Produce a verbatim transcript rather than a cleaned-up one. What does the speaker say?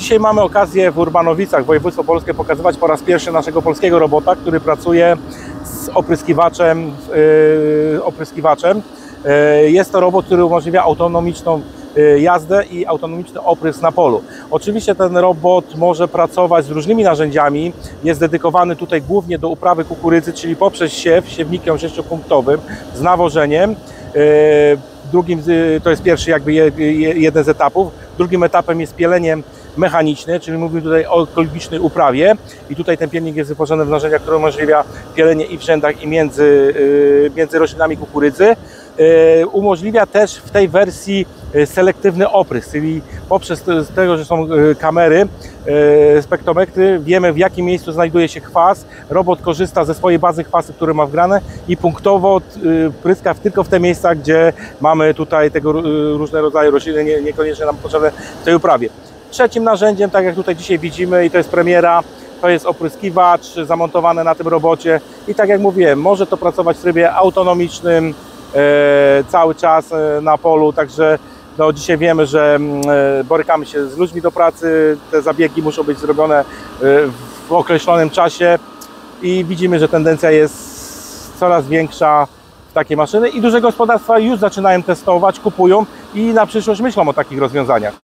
dzisiaj mamy okazję w Urbanowicach, województwo polskie, pokazywać po raz pierwszy naszego polskiego robota, który pracuje z opryskiwaczem. Yy, opryskiwaczem. Yy, jest to robot, który umożliwia autonomiczną yy, jazdę i autonomiczny oprysk na polu. Oczywiście ten robot może pracować z różnymi narzędziami. Jest dedykowany tutaj głównie do uprawy kukurydzy, czyli poprzez siew, siewnikiem sześciopunktowym z nawożeniem. Yy, drugim, to jest pierwszy jakby jeden z etapów. Drugim etapem jest pielenie mechaniczne, czyli mówimy tutaj o ekologicznej uprawie i tutaj ten pielnik jest wyposażony w narzędzia, które umożliwia pielenie i w rzędach, i między, między roślinami kukurydzy. Umożliwia też w tej wersji selektywny oprysk, czyli poprzez tego, że są kamery, spektrometry, wiemy, w jakim miejscu znajduje się kwas. Robot korzysta ze swojej bazy kwasy, które ma wgrane, i punktowo pryska tylko w te miejsca, gdzie mamy tutaj tego różne rodzaje rośliny, nie, niekoniecznie nam potrzebne w tej uprawie. Trzecim narzędziem, tak jak tutaj dzisiaj widzimy, i to jest premiera, to jest opryskiwacz zamontowany na tym robocie i tak jak mówiłem, może to pracować w trybie autonomicznym e, cały czas e, na polu, także no, dzisiaj wiemy, że e, borykamy się z ludźmi do pracy, te zabiegi muszą być zrobione e, w określonym czasie i widzimy, że tendencja jest coraz większa w takie maszyny i duże gospodarstwa już zaczynają testować, kupują i na przyszłość myślą o takich rozwiązaniach.